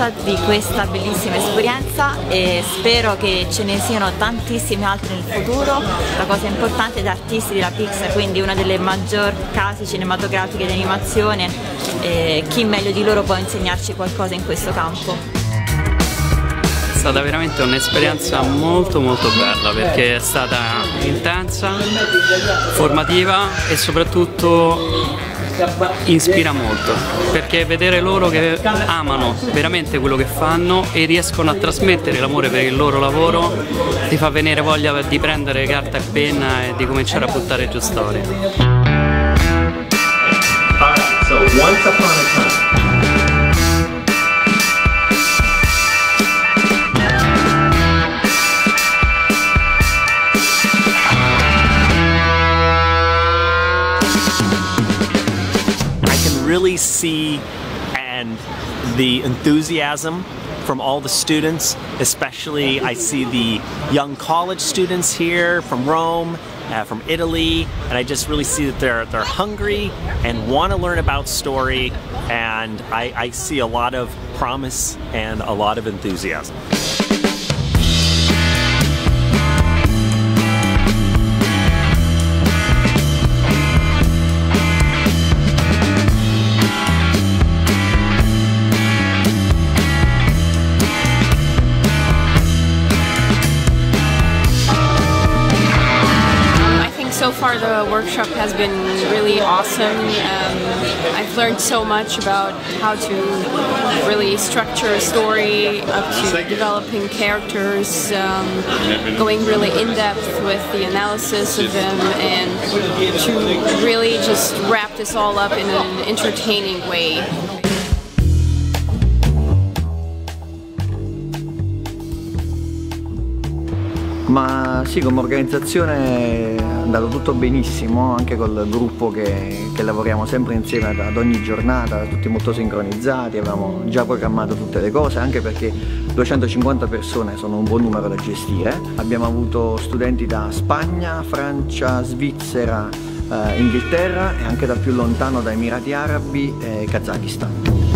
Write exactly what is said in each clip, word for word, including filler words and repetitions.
contenta di questa bellissima esperienza e spero che ce ne siano tantissime altre nel futuro. La cosa importante è da artisti della Pixar, quindi una delle maggiori case cinematografiche di animazione, e chi meglio di loro può insegnarci qualcosa in questo campo. È stata veramente un'esperienza molto molto bella perché è stata intensa, formativa e soprattutto ispira molto, perché vedere loro che amano veramente quello che fanno e riescono a trasmettere l'amore per il loro lavoro ti fa venire voglia di prendere carta e penna e di cominciare a buttare giù storie. Alright, so once upon a time. Really see and the enthusiasm from all the students, especially I see the young college students here from Rome, uh, from Italy, and I just really see that they're they're hungry and want to learn about story, and I, I see a lot of promise and a lot of enthusiasm. So far the workshop has been really awesome. Um, I've learned so much about how to really structure a story, up to developing characters, um, going really in depth with the analysis of them, and to really just wrap this all up in an entertaining way. Ma sì, come organizzazione è andato tutto benissimo, anche col gruppo che, che lavoriamo sempre insieme ad, ad ogni giornata, tutti molto sincronizzati, avevamo già programmato tutte le cose, anche perché duecentocinquanta persone sono un buon numero da gestire. Abbiamo avuto studenti da Spagna, Francia, Svizzera, eh, Inghilterra e anche da più lontano da Emirati Arabi e Kazakistan.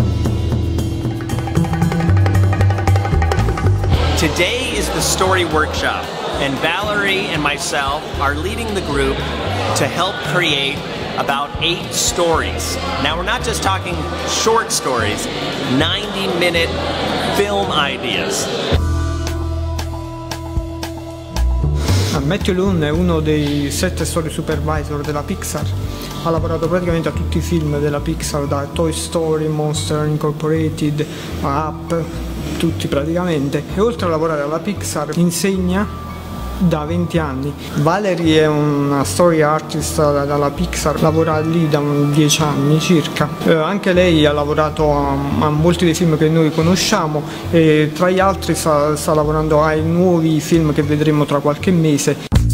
Today is the story workshop, and Valerie and myself are leading the group to help create about eight stories. Now we're not just talking short stories, ninety minute film ideas. Matthew Loon è uno dei sette story supervisor della Pixar, ha lavorato praticamente a tutti i film della Pixar, da Toy Story, Monster Incorporated, Up, tutti praticamente, e oltre a lavorare alla Pixar insegna da venti anni. Valerie è una story artist dalla Pixar, lavora lì da dieci anni circa. Eh, anche lei ha lavorato a, a molti dei film che noi conosciamo e tra gli altri sta, sta lavorando ai nuovi film che vedremo tra qualche mese.